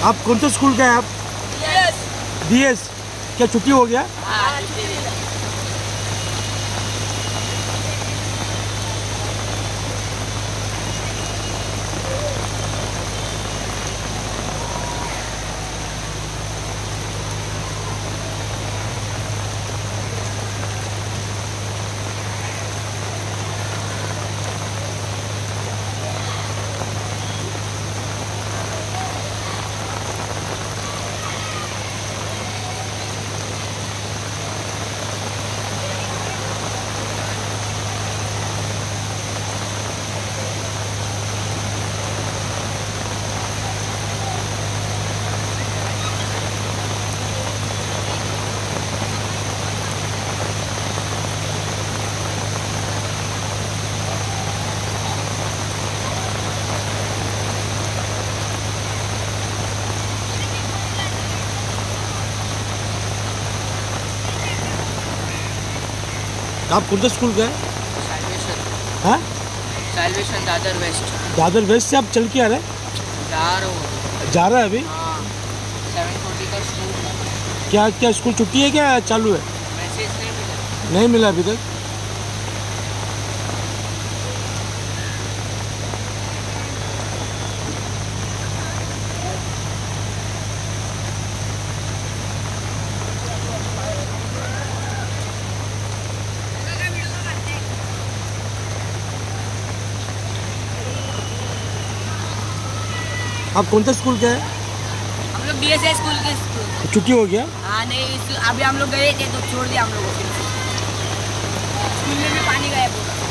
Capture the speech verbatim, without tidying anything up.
आप कौन से स्कूल का है आप? D S. क्या छुट्टी हो गया? आप कौन से स्कूल का है? हाँ? Salvation Dadar west. Dadar west से आप चल के आ रहे हैं? जा रहा हूँ। जा रहा है अभी? हाँ, सेवन फोर्टी का स्कूल। क्या क्या स्कूल छुट्टी है क्या चालू है? मैसेज नहीं मिला। नहीं मिला अभी तक। आप कौन सा स्कूल का है? हम लोग बी एस ए स्कूल के स्कूल। छुट्टी हो गया? हाँ नहीं, इस, अभी हम लोग गए थे तो छोड़ दिया हम लोगों को। स्कूल में भी पानी गया पूरा।